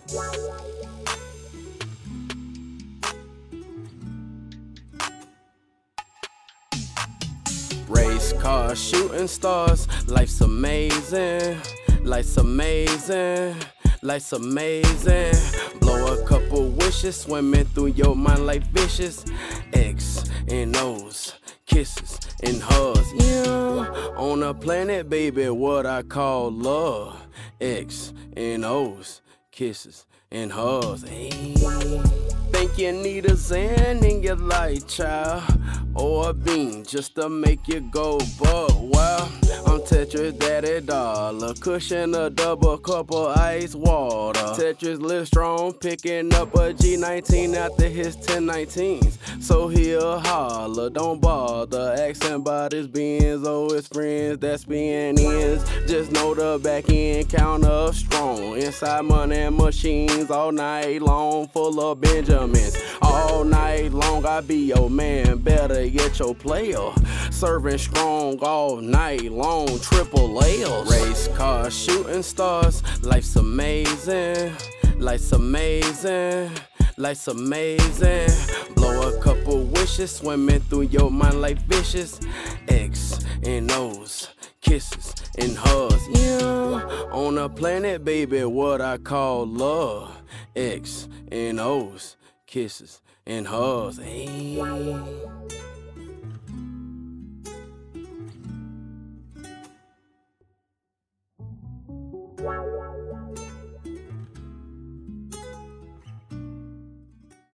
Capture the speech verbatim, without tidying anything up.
Race cars, shooting stars, life's amazing, life's amazing, life's amazing. Blow a couple wishes, swimming through your mind like fishes. X and O's, kisses and hugs, yeah. On a planet, baby, what I call love. X and O's, kisses and hugs, hey. Think you need a Zen in your life, child, or a bean just to make you go buck wild. I'm Tetris, daddy dollar, cushion a double cup of ice water. Tetris Livestrong, picking up a G nineteen after his ten nineteens. So he'll holler, don't bother asking about his beans or his friends that's being ends. Just know the back end counter strong. Inside money machines all night long, full of Benjamins. All night long I be your man, better get your player. Serving strong all night long, triple L's. Race cars, shooting stars, life's amazing, life's amazing, life's amazing. Blow a couple wishes, swimming through your mind like fishes. X and O's, kisses and hugs, yeah. On a planet, baby, what I call love. X and O's, kisses and hugs, hey.